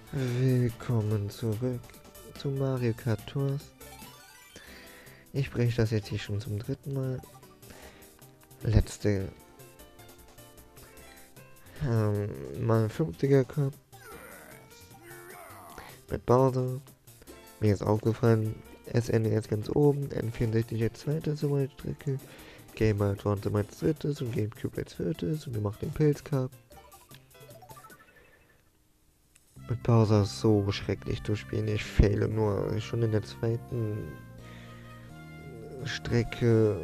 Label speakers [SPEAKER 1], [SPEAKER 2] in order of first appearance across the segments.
[SPEAKER 1] Willkommen zurück zu Mario Kart Tours. Ich spreche das jetzt hier schon zum dritten Mal. Letzte mal 50er Cup mit Bowser. Mir ist aufgefallen, SNES ganz oben, N64 als zweites so meine Strecke, Game Boy Advance als drittes und Gamecube als viertes und wir machen den Pilz Cup. Mit Bowser ist so schrecklich zu spielen, ich fehle nur schon in der zweiten Strecke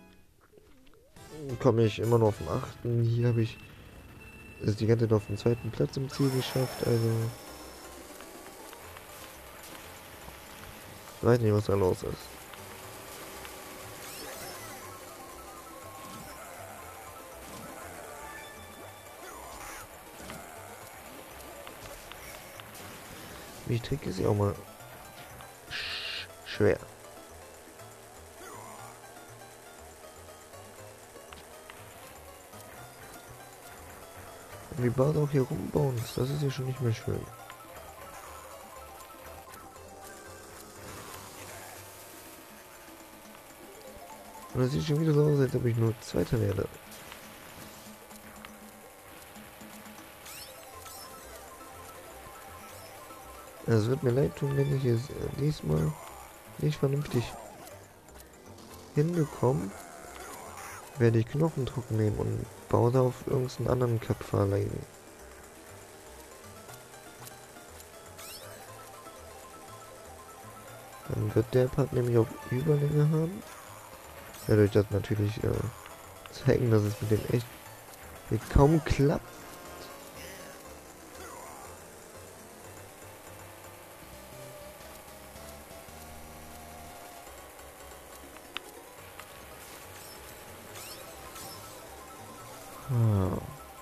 [SPEAKER 1] komme ich immer nur auf den 8. Hier habe ich es die ganze Zeit auf dem 2. Platz im Ziel geschafft, also ich weiß nicht, was da los ist. Die Trick ist ja auch mal schwer. Und wie Bowser auch hier rumbauen, das ist ja schon nicht mehr schön. Und das sieht schon wieder so aus, als ob ich nur Zweiter werde. Es wird mir leid tun, wenn ich es diesmal nicht vernünftig hinbekomme, werde ich Knochendruck nehmen und Bowser auf irgendeinen anderen Cup verlegen. Dann wird der Part nämlich auch Überlänge haben. Dadurch das natürlich zeigen, dass es mit dem echt kaum klappt. Ah.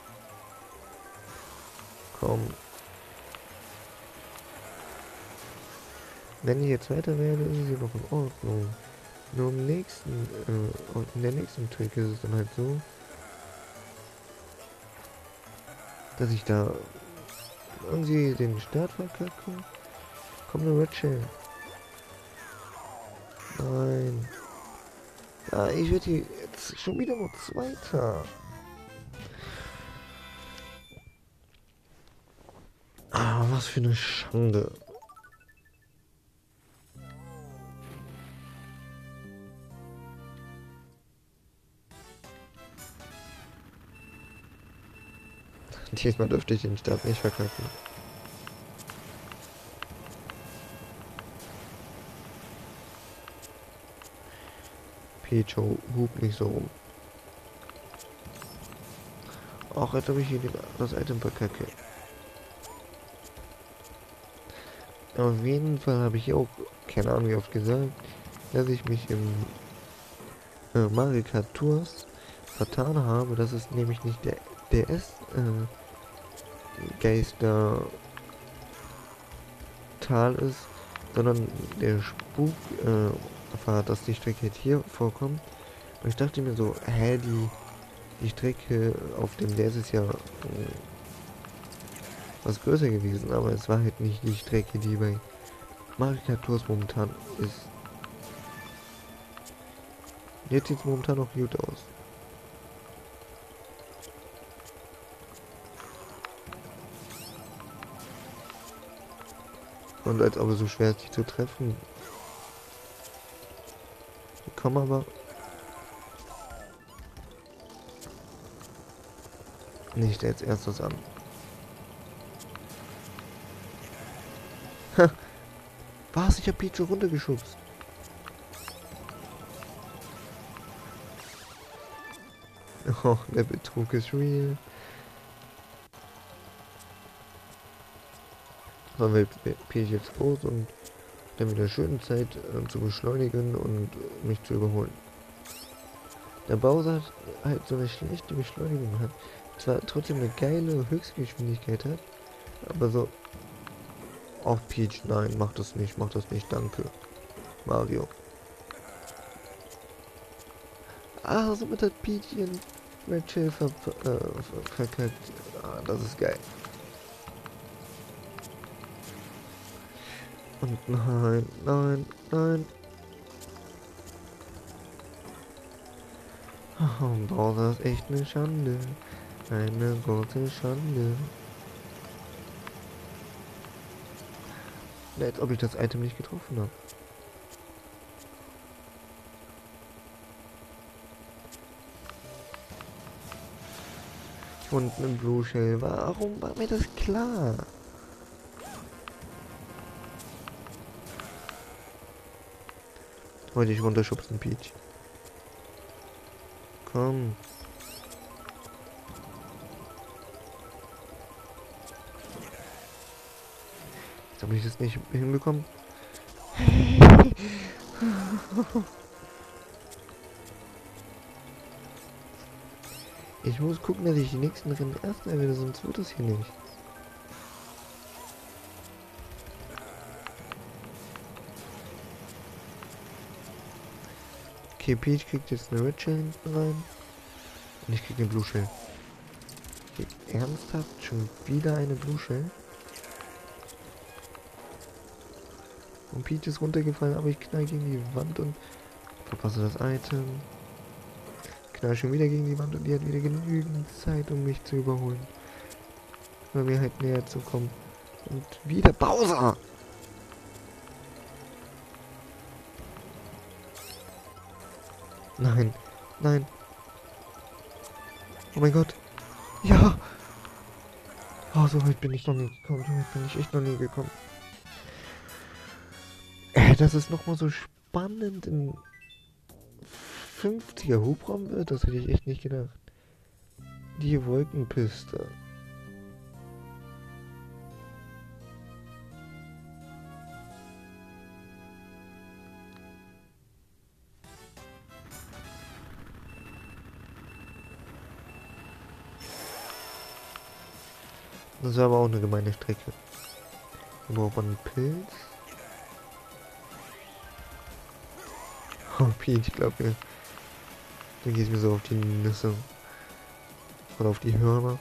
[SPEAKER 1] Komm. Wenn ich jetzt weiter werde, ist es ja noch in Ordnung. Nur im nächsten, in der nächsten Trick ist es dann halt so, dass ich da irgendwie den Start verkacke. Komm, eine Red Shell. Nein. Ja, ich werde hier jetzt schon wieder nur Zweiter. Ah, was für eine Schande. Diesmal dürfte ich den Start nicht verkacken. Peach hupt nicht so rum. Auch als ob ich hier das Item verkacke. Auf jeden Fall habe ich auch, keine Ahnung wie oft gesagt, dass ich mich im Mario Kart Tours vertan habe. Das ist nämlich nicht der DS Geister Tal ist, sondern der Spuk Pfad, dass die Strecke jetzt hier vorkommt. Und ich dachte mir so, hä, die Strecke auf dem DS ist ja was größer gewesen, aber es war halt nicht die Strecke, die bei Mario Kart Tours momentan ist. Jetzt sieht es momentan noch gut aus. Und als ob es so schwer ist, die zu treffen. Die kommen aber nicht als erstes an. Ha! Was? Ich hab Peach runtergeschubst. Oh, der Betrug ist real. Dann wird Peach jetzt groß und dann wieder schön Zeit zu beschleunigen und mich zu überholen. Der Bowser halt so eine schlechte Beschleunigung hat. Zwar trotzdem eine geile Höchstgeschwindigkeit hat, aber so... Auch Peach, nein, mach das nicht, danke. Mario. Ah, somit hat Peach ihren Red Shell verkackt. Ah, das ist geil. Und nein, nein, nein. Oh, Bowser ist echt eine Schande. Eine große Schande. Als ob ich das Item nicht getroffen habe. Und eine Blue Shell. Warum war mir das klar? Wollte ich runterschubsen, Peach. Komm. Jetzt habe ich das nicht hinbekommen. Ich muss gucken, dass ich die nächsten Rennen erst erwähne, sonst wird das hier nicht. Okay, Peach kriegt jetzt eine Red Shell hinten rein. Und ich krieg eine Blue Shell. Okay, ernsthaft? Schon wieder eine Blue Shell? Und Peach ist runtergefallen, aber ich knall gegen die Wand und verpasse das Item. Knall schon wieder gegen die Wand und die hat wieder genügend Zeit, um mich zu überholen. Oder mir halt näher zu kommen. Und wieder Bowser! Nein, nein. Oh mein Gott. Ja! Oh, so weit bin ich noch nie gekommen. So weit bin ich echt noch nie gekommen. Dass es nochmal so spannend in 50er Hubraum wird, das hätte ich echt nicht gedacht. Die Wolkenpiste. Das ist aber auch eine gemeine Strecke. Da braucht man einen Pilz. Oh, Peach, ich glaube mir. Du gehst mir so auf die Nüsse. Oder auf die Hörner.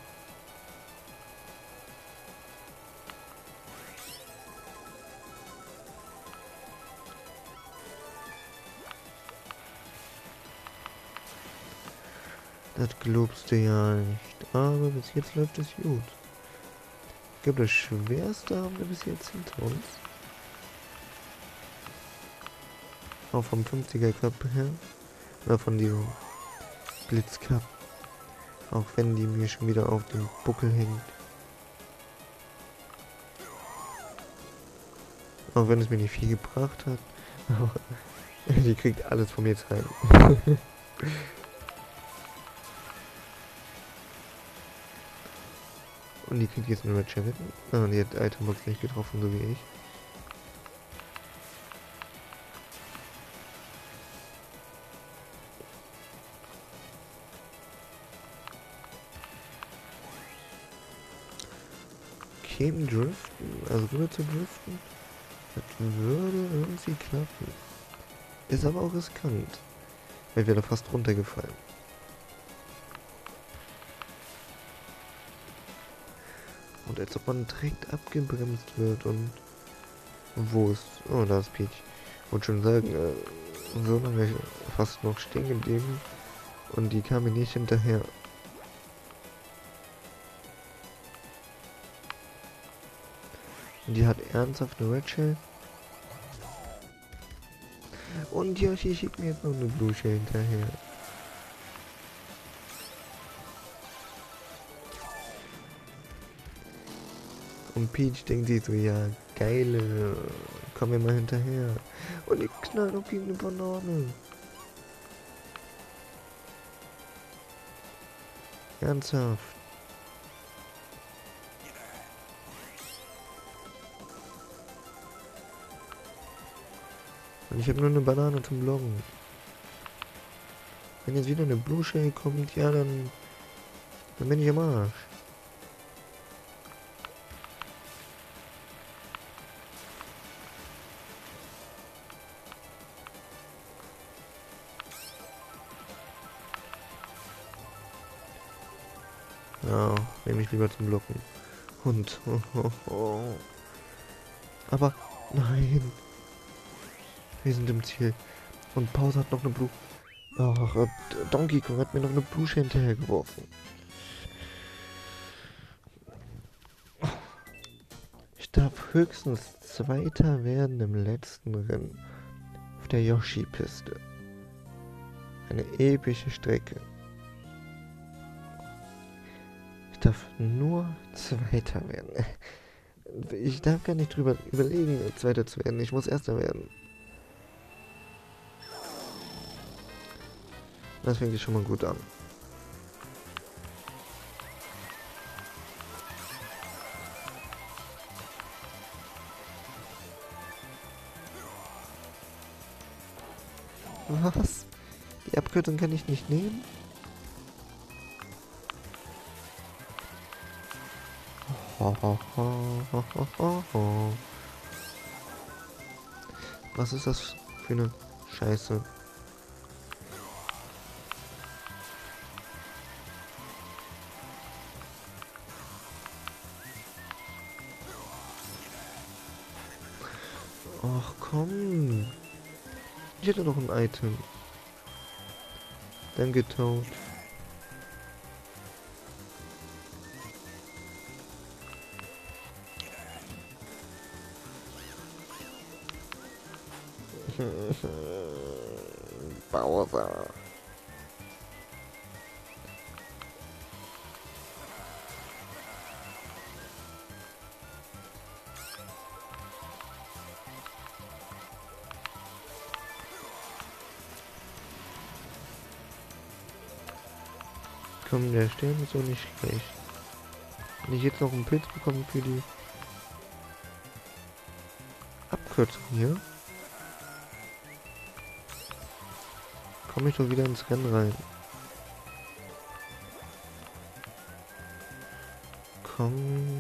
[SPEAKER 1] Das glaubst du ja nicht. Aber bis jetzt läuft es gut. Ich glaube, das Schwerste haben wir bis jetzt hinter uns. Auch vom 50er Cup her. Oder von diesem Blitz Cup. Auch wenn die mir schon wieder auf dem Buckel hängt. Auch wenn es mir nicht viel gebracht hat. Aber die kriegt alles von mir jetzt rein. Und die kriegt jetzt eine Red Shell. Ah, die hat Itembox nicht getroffen, so wie ich. Kämen driften, also rüber zu driften, das würde irgendwie klappen. Ist aber auch riskant, weil wir da fast runtergefallen. Und als ob man direkt abgebremst wird und wo ist, oh da ist Peach. Ich wollte schon sagen, so lange fast noch stehen geblieben und die kam mir nicht hinterher. Und die hat ernsthaft eine Red Shell. Und Yoshi schickt mir jetzt noch eine Blue Shell hinterher. Und Peach denkt sich so, ja, geile, komm mir mal hinterher. Und ich knall auf ihn eine Banane. Ernsthaft. Und ich habe nur eine Banane zum Bloggen. Wenn jetzt wieder eine Blue Shell kommt, ja, dann bin ich am Arsch. Ja, nehme ich lieber zum Blocken. Und, aber Nein. Wir sind im Ziel. Und Bowser hat noch eine Blue... Ach, Donkey Kong hat mir noch eine Blue hinterhergeworfen. Ich darf höchstens Zweiter werden im letzten Rennen. Auf der Yoshi-Piste. Eine epische Strecke. Ich darf nur Zweiter werden. Ich darf gar nicht drüber überlegen, Zweiter zu werden. Ich muss Erster werden. Das fängt sich schon mal gut an. Was? Die Abkürzung kann ich nicht nehmen? Was ist das für eine Scheiße? Ach komm. Ich hätte noch ein Item. Danke, Toad. Bowser. Komm, der Stern ist auch nicht schlecht. Wenn ich jetzt noch einen Pilz bekomme für die Abkürzung hier, komme ich doch wieder ins Rennen rein. Komm.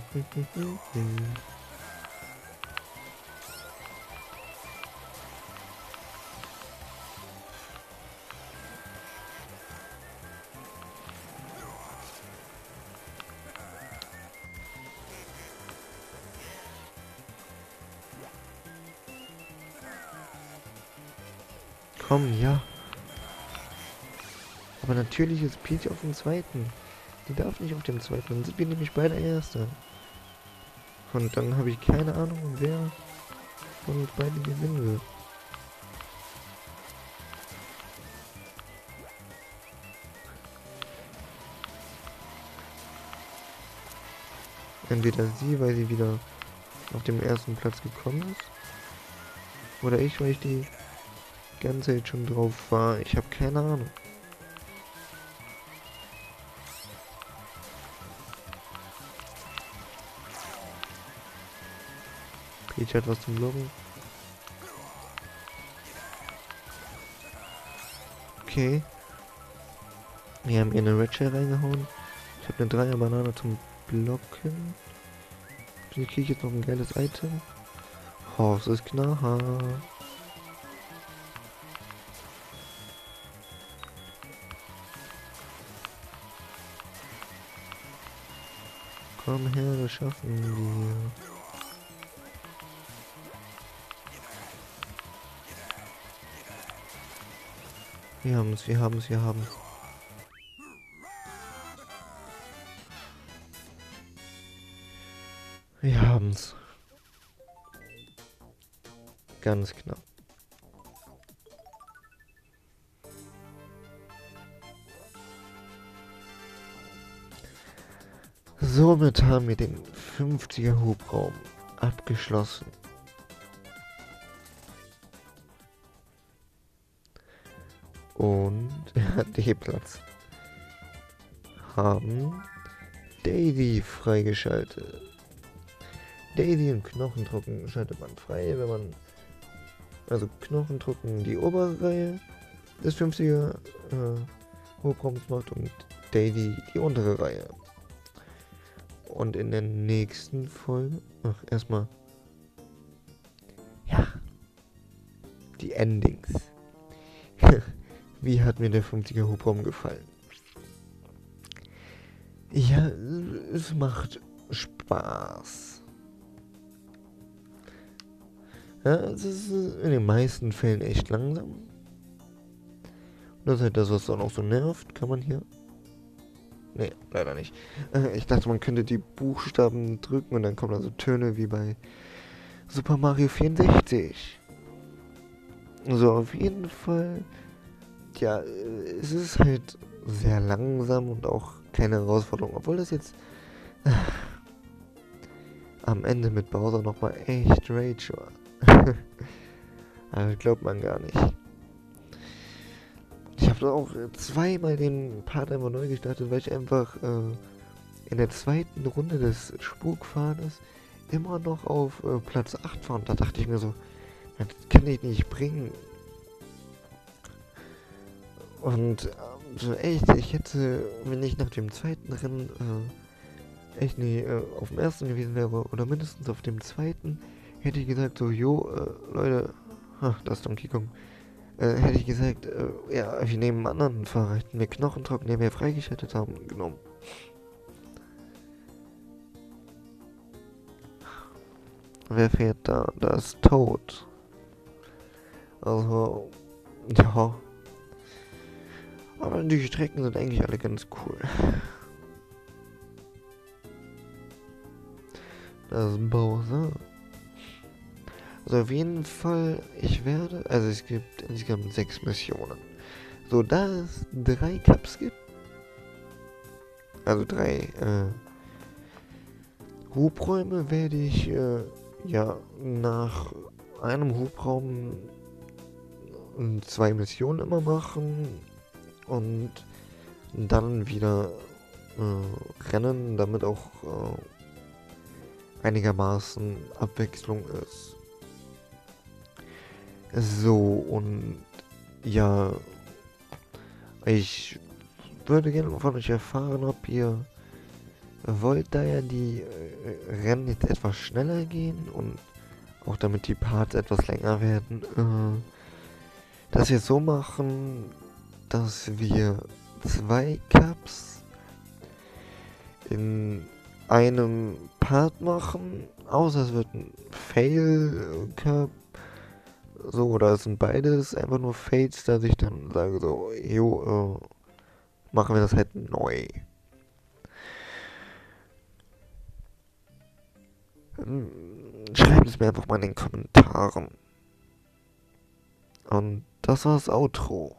[SPEAKER 1] Komm, ja. Aber natürlich ist Peach auf dem zweiten. Die darf nicht auf dem zweiten. Dann sind wir nämlich beide Erster. Und dann habe ich keine Ahnung, wer von uns beide gewinnen wird. Entweder sie, weil sie wieder auf dem ersten Platz gekommen ist. Oder ich, weil ich die ganze Zeit schon drauf war. Ich habe keine Ahnung. Peach hat was zum Blocken. Okay. Wir haben ihr eine Red Shell reingehauen. Ich habe eine Dreier-Banane zum Blocken. Vielleicht kriege ich jetzt noch ein geiles Item. Horst ist knapp. Komm her, das schaffen wir. Wir haben's, wir haben's, wir haben's. Wir haben's. Ganz knapp. Somit haben wir den 50er Hubraum abgeschlossen. Und er hat den Platz. Haben Daisy freigeschaltet. Daisy und Knochendrucken schaltet man frei, wenn man... Also Knochendrucken die obere Reihe des 50er Hubraums macht und Daisy die untere Reihe. Und in der nächsten Folge... Ach, erstmal... Ja. Die Endings. Wie hat mir der 50er Hubraum gefallen? Ja, es macht Spaß. Ja, es ist in den meisten Fällen echt langsam. Und das ist halt das, was dann auch so nervt. Kann man hier? Nee, leider nicht. Ich dachte, man könnte die Buchstaben drücken und dann kommen da so Töne wie bei Super Mario 64. So, auf jeden Fall. Ja, es ist halt sehr langsam und auch keine Herausforderung. Obwohl das jetzt am Ende mit Bowser nochmal echt Rage war. Also glaubt man gar nicht. Ich habe auch zweimal den Part einfach neu gestartet, weil ich einfach in der zweiten Runde des Spukpfades immer noch auf Platz 8 war. Und da dachte ich mir so, das kann ich nicht bringen. Und so echt, ich hätte, wenn ich nach dem zweiten Rennen echt nie auf dem ersten gewesen wäre oder mindestens auf dem zweiten, hätte ich gesagt so, jo, Leute, das ist Donkey Kong. Hätte ich gesagt, ja, wir nehmen einen anderen Fahrer, hätten wir Knochentrocken, den wir freigeschaltet haben, genommen. Wer fährt da? Da ist Toad. Also, ja. Aber die Strecken sind eigentlich alle ganz cool. Das ist Bowser. Also auf jeden Fall, also es gibt insgesamt 6 Missionen. So, da es 3 Cups gibt, also 3 Hubräume, werde ich ja nach einem Hubraum 2 Missionen immer machen und dann wieder rennen, damit auch einigermaßen Abwechslung ist. So, und ja, ich würde gerne von euch erfahren, ob ihr wollt, da ja die Rennen jetzt etwas schneller gehen und auch damit die Parts etwas länger werden, dass wir es so machen, dass wir 2 Cups in einem Part machen, außer es wird ein Fail Cup, so, oder es sind beides einfach nur Fails, dass ich dann sage so, jo, machen wir das halt neu. Schreibt es mir einfach mal in den Kommentaren. Und das war das Outro.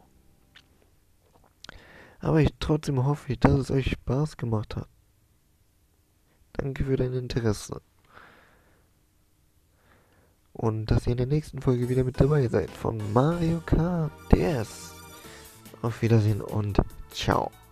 [SPEAKER 1] Aber trotzdem hoffe ich, dass es euch Spaß gemacht hat. Danke für dein Interesse. Und dass ihr in der nächsten Folge wieder mit dabei seid von Mario Kart DS. Auf Wiedersehen und ciao.